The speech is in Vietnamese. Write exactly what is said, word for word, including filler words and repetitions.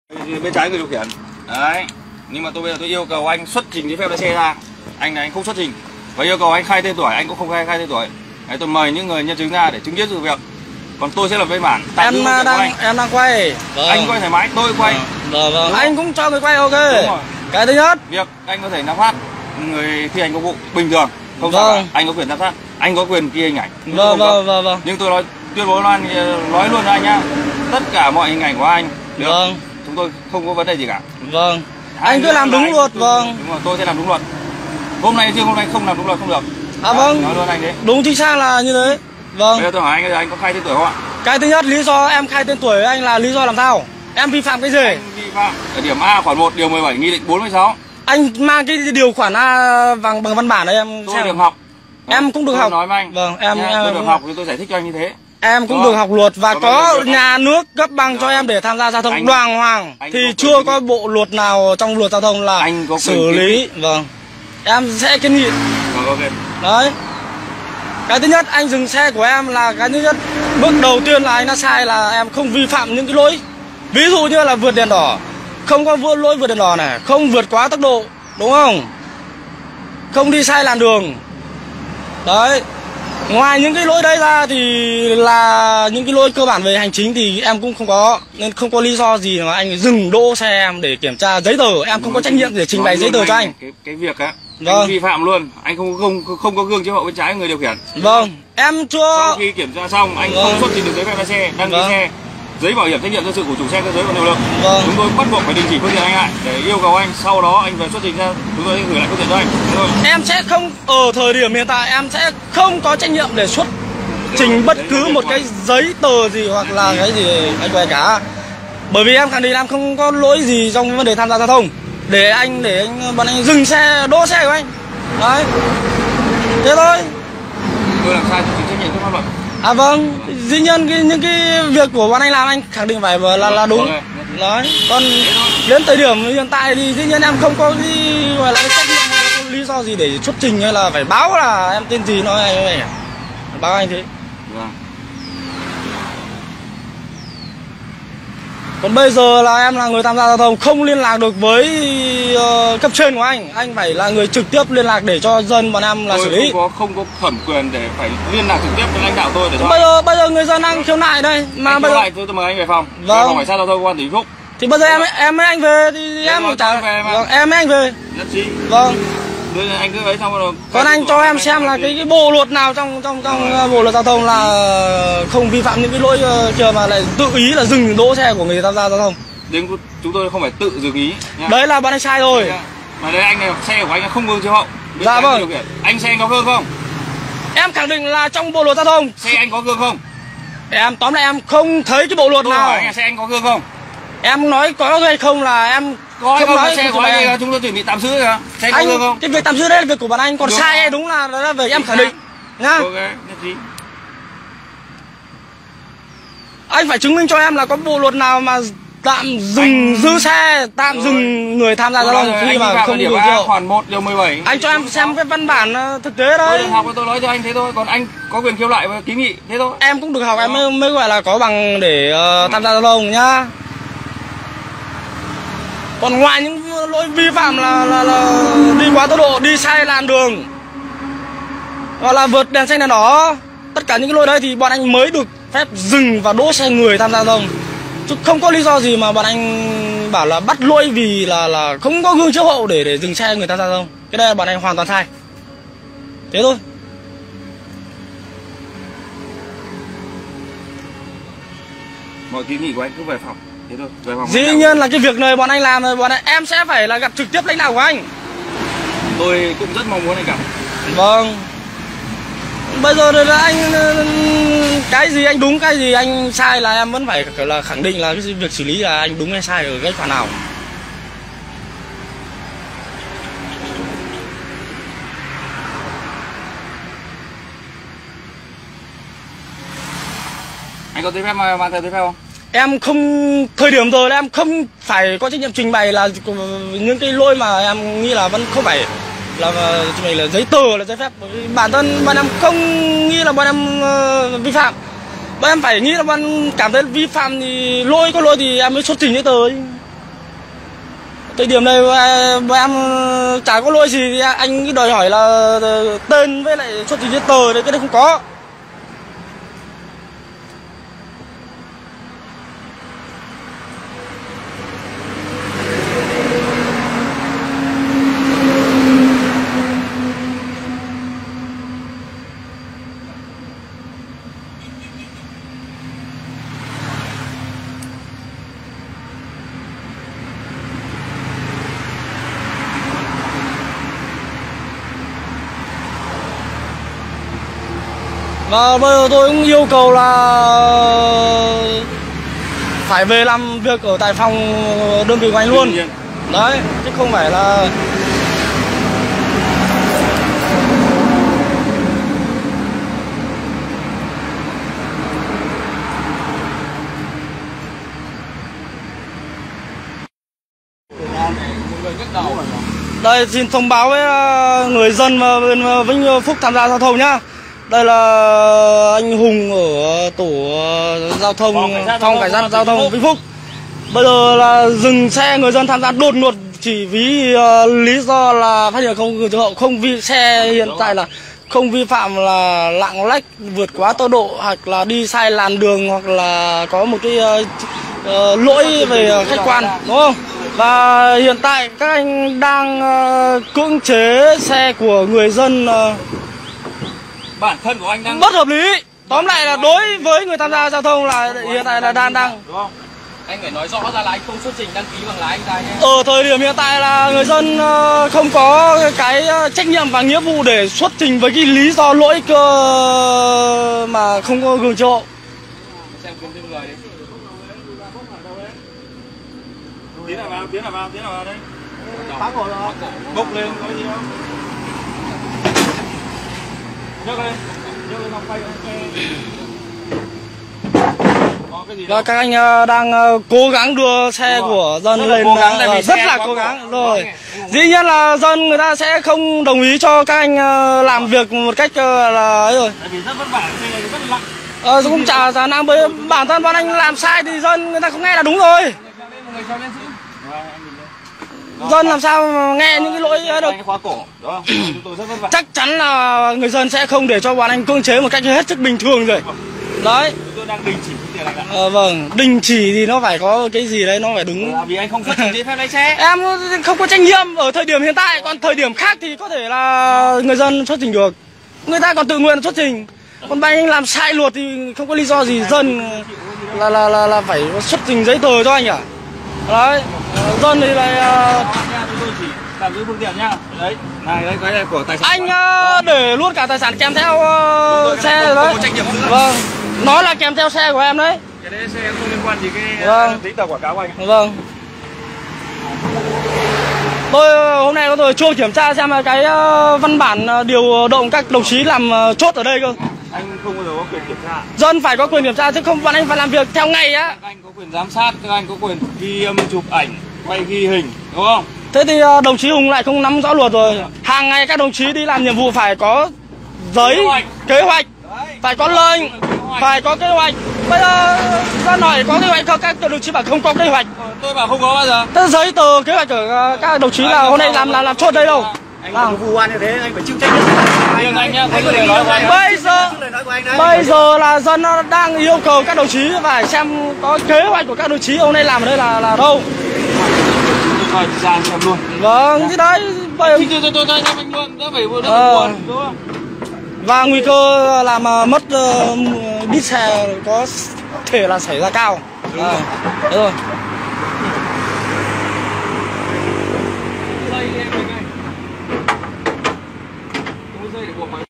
Bên trái người điều khiển. Đấy. Nhưng mà tôi bây giờ tôi yêu cầu anh xuất trình giấy phép lái xe ra. Anh này anh không xuất trình. Và yêu cầu anh khai tên tuổi, anh cũng không khai khai tên tuổi. Đấy, tôi mời những người nhân chứng ra để chứng kiến sự việc. Còn tôi sẽ lập biên bản. Em đang em đang quay. Vâng. Anh quay thoải mái, tôi quay. Vâng, vâng. Anh cũng cho người quay ok. Đúng rồi. Cái thứ nhất, việc anh có thể nắm phát người thi hành công vụ bình thường, không vâng. sao cả. Anh có quyền giám sát, anh có quyền ghi hình ảnh. Vâng vâng vâng vâng. Nhưng tôi nói tuyên bố nói, nói luôn cho anh nhá, tất cả mọi hình ảnh của anh được. Vâng. Chúng tôi không có vấn đề gì cả. Vâng. Hai anh cứ làm đúng luật. Vâng. Đúng rồi, tôi sẽ làm đúng luật. Hôm nay riêng hôm nay không làm đúng luật không được. À vâng. Nói luôn anh đấy. Đúng chính xác là như thế. Vâng. Bây giờ tôi hỏi anh, anh có khai tên tuổi không ạ? Cái thứ nhất, lý do em khai tên tuổi anh là lý do làm sao? Em vi phạm cái gì? Anh vi phạm ở điểm A khoản một điều mười bảy nghị định bốn mươi sáu. Anh mang cái điều khoản A bằng bằng văn bản đấy em. Tôi được học. Em cũng được tôi học. Nói với anh. Vâng, em, Nha, em tôi được học thì tôi giải thích cho anh như thế. Em cũng Đó. được học luật và có, có nhà nước cấp bằng cho em để tham gia giao thông anh, đoàn hoàng thì có chưa có bộ luật nào trong luật giao thông là anh có xử lý. Vâng. Em sẽ kiến nghị. Vâng, ok. Đấy. Cái thứ nhất, anh dừng xe của em là cái thứ nhất, bước đầu tiên là anh đã sai là em không vi phạm những cái lỗi. Ví dụ như là vượt đèn đỏ, không có vượt lỗi vượt đèn đỏ này, không vượt quá tốc độ, đúng không? Không đi sai làn đường. Đấy. Ngoài những cái lỗi đấy ra thì là những cái lỗi cơ bản về hành chính thì em cũng không có, nên không có lý do gì mà anh dừng đỗ xe em để kiểm tra giấy tờ. Em không có trách nhiệm để trình bày giấy tờ cho anh. Cái cái việc á, vâng. Anh vi phạm luôn, anh không không không có gương chiếu hậu bên trái người điều khiển. Vâng, em chưa. Sau khi kiểm tra xong anh vâng. không xuất trình được giấy phép lái xe, đăng ký vâng. xe, giấy bảo hiểm trách nhiệm dân sự của chủ xe cơ giới còn hiệu lực. Vâng. Chúng tôi bắt buộc phải đình chỉ phương tiện anh lại để yêu cầu anh, sau đó anh phải xuất trình ra, chúng tôi sẽ gửi lại phương tiện cho anh. Thôi. Em sẽ không ở thời điểm hiện tại em sẽ không có trách nhiệm để xuất trình bất cứ một cái giấy tờ gì hoặc là cái gì anh về cả. Bởi vì em khẳng định em không có lỗi gì trong vấn đề tham gia giao thông. Để anh để anh bọn anh dừng xe, đỗ xe của anh. Đấy. Thế thôi. Tôi làm sai thì chịu trách nhiệm trước pháp luật. À vâng, dĩ nhiên cái, những cái việc của bọn anh làm anh khẳng định phải là là đúng. Đấy. Còn đến thời điểm hiện tại thì dĩ nhiên em không có cái gọi là cái trách nhiệm hay là cái lý do gì để xuất trình hay là phải báo là em tên gì nói anh này. Báo anh thế. Vâng. Còn bây giờ là em là người tham gia giao thông không liên lạc được với uh, cấp trên của anh, anh phải là người trực tiếp liên lạc để cho dân bọn em là tôi xử lý. Không có không có thẩm quyền để phải liên lạc trực tiếp với lãnh đạo tôi để cho bây giờ bây giờ người dân đang khiếu nại đây mà anh bây giờ lại tôi, tôi mời anh về phòng. Vâng. Phòng cảnh sát giao thông công an tỉnh Vĩnh Phúc. Thì bây giờ em em với anh về thì em cũng trả. Vâng, em với anh về. Nhất trí. Vâng. Rồi anh cứ ấy xong rồi. Còn anh cho em xem là cái cái bộ luật nào trong trong trong rồi. Bộ luật giao thông là không vi phạm những cái lỗi kia mà lại tự ý là dừng đỗ xe của người tham gia giao thông. Đến chúng tôi không phải tự dừng ý nha. Đấy là bọn anh sai rồi. Mà đấy anh này xe của anh không gương chiếu hậu. Dạ vâng. Anh xe anh có gương không? Em khẳng định là trong bộ luật giao thông. Xe anh có gương không? Em tóm lại em không thấy cái bộ luật tôi nào. Hỏi anh là xe anh có gương không? Em nói có hay không là em có không không, nói xe của anh là chúng tôi chuẩn bị tạm giữ rồi. Xe anh, có gương không? Cái việc tạm giữ đấy là việc của bọn anh, còn đúng. Sai hay đúng là đó là về em khẳng định nhá. Ok, nhất trí. Anh phải chứng minh cho em là có bộ luật nào mà tạm dừng anh... giữ xe, tạm rồi. Dừng người tham gia giao thông khi mà không điều A khoản một điều mười bảy. Anh cho em xem cái văn bản thực tế đấy. Tôi học tôi nói cho anh thế thôi, còn anh có quyền khiếu nại và kiến nghị thế thôi. Em cũng được học, đó. Em mới, mới gọi là có bằng để uh, tham gia giao thông nhá. Còn ngoài những lỗi vi phạm là, là, là đi quá tốc độ, đi sai làn đường, hoặc là vượt đèn xanh đèn đỏ, tất cả những cái lỗi đấy thì bọn anh mới được phép dừng và đỗ xe người tham gia giao thông. Chứ không có lý do gì mà bọn anh bảo là bắt lỗi vì là là không có gương chiếu hậu để để dừng xe người tham gia giao thông. Cái đây là bọn anh hoàn toàn sai. Thế thôi. Mọi kiến nghị của anh cứ về phòng. Thế thôi. Về phòng. Dĩ nhiên là cái việc này bọn anh làm rồi, bọn anh em sẽ phải là gặp trực tiếp lãnh đạo của anh. Tôi cũng rất mong muốn anh gặp. Vâng. Bây giờ là anh cái gì anh đúng, cái gì anh sai là em vẫn phải là khẳng định là cái việc xử lý là anh đúng hay sai ở cái khoản nào. Anh có giấy phép mang theo giấy phép không? Em không, thời điểm rồi là em không phải có trách nhiệm trình bày là những cái lỗi mà em nghĩ là vẫn không phải là trình bày là giấy tờ là giấy phép. Bản thân bọn em không nghĩ là bọn em uh, vi phạm. Bọn em phải nghĩ là bọn em cảm thấy vi phạm thì lỗi có lỗi thì em mới xuất trình giấy tờ ấy. Thời điểm này bọn em chả có lỗi gì thì anh cứ đòi hỏi là tên với lại xuất trình giấy tờ đấy, cái đấy không có. Và bây giờ tôi cũng yêu cầu là phải về làm việc ở tại phòng đơn vị của anh luôn. Đấy, chứ không phải là đây, xin thông báo với người dân bên Vĩnh Phúc tham gia giao thông nhá. Đây là anh Hùng ở tổ giao thông phòng cảnh sát giao thông Vĩnh Phúc. Bây giờ là dừng xe người dân tham gia đột ngột chỉ vì uh, lý do là phát hiện không gương chiếu hậu, không vi xe hiện tại là không vi phạm là lạng lách vượt quá tốc độ hoặc là đi sai làn đường hoặc là có một cái uh, uh, lỗi về khách quan, đúng không? Và hiện tại các anh đang uh, cưỡng chế xe của người dân uh, bản thân của anh đang bất hợp lý. Tóm lại là đối với người tham gia giao thông là hiện tại là đang đang đúng không? Anh phải nói rõ ra là anh không xuất trình đăng ký bằng lái anh ta nhé. Ở thời điểm hiện tại là người dân không có cái trách nhiệm và nghĩa vụ để xuất trình với cái lý do lỗi cơ mà không có gương chiếu hậu. Xem kiếm thêm người đi. Tiến nào vào, tiến nào vào, tiến nào vào đây. Phá cổ rồi. Bốc lên có gì không? Nhấc lên, nhấc lên quay và các anh đang cố gắng đưa xe của dân lên, cố gắng, uh, rất là cố gắng rồi. Dĩ nhiên là dân người ta sẽ không đồng ý cho các anh uh, làm việc một cách uh, là ấy rồi. Tại vì rất vất vả, xe này rất nặng. Ờ, cũng chả khả năng bởi bản thân bọn anh làm sai thì dân người ta không nghe là đúng rồi. Dân làm sao nghe những cái lỗi được. Khóa cổ, đúng không? Chúng tôi rất vất vả. Chắc chắn là người dân sẽ không để cho bọn anh cưỡng chế một cách hết sức bình thường rồi. Đấy. Chúng tôi đang đình chỉ phương tiện này. Ờ, vâng, đình chỉ thì nó phải có cái gì đấy, nó phải đúng. Là vì anh không xuất trình giấy phép lái xe. Em không có trách nhiệm ở thời điểm hiện tại, còn thời điểm khác thì có thể là người dân xuất trình được. Người ta còn tự nguyện xuất trình. Còn bọn anh làm sai luật thì không có lý do gì dân là là là, là phải xuất trình giấy tờ cho anh à? Đấy. Dân thì lại tạm giữ phương tiện nhá. Đấy, này đấy cái này của tài sản. Anh uh, để luôn cả tài sản kèm theo uh, xe rồi đấy. Vâng. Nó là kèm theo xe của em đấy. Cái đấy xe không liên quan gì cái vâng. giấy tờ quảng cáo của anh. Vâng. Tôi hôm nay tôi chưa kiểm tra xem là cái uh, văn bản uh, điều động các đồng chí làm uh, chốt ở đây cơ. Anh không bao giờ có quyền kiểm tra. Dân phải có quyền kiểm tra chứ không bọn anh phải làm việc theo ngày á. Các anh có quyền giám sát, các anh có quyền ghi âm, chụp ảnh, quay ghi hình, đúng không? Thế thì uh, đồng chí Hùng lại không nắm rõ luật rồi. Hàng ngày các đồng chí đi làm nhiệm vụ phải có giấy kế hoạch, kế hoạch. Phải có lệnh, phải có kế hoạch. Bây giờ ra nói có kế hoạch không, các đồng chí bảo không có kế hoạch. Tôi bảo không có bao giờ. Thế giấy tờ kế hoạch của uh, các đồng chí là hôm nay làm làm làm chốt đây đâu. Anh có vụ án như thế anh phải chịu trách nhiệm. Anh nhá, anh có lời nói của anh. Bây giờ bây giờ là dân nó đang yêu cầu các đồng chí phải xem có kế hoạch của các đồng chí hôm nay làm ở đây là là đâu. Tôi cho ra xem luôn. Vâng, cái đấy bây giờ tôi tôi cho anh luôn, đỡ phải buồn, đúng không? Và nguy cơ làm mất uh, đít xe có thể là xảy ra cao. Đúng à, rồi. Đúng rồi. Dây đi em ơi. Không có dây để buộc vào.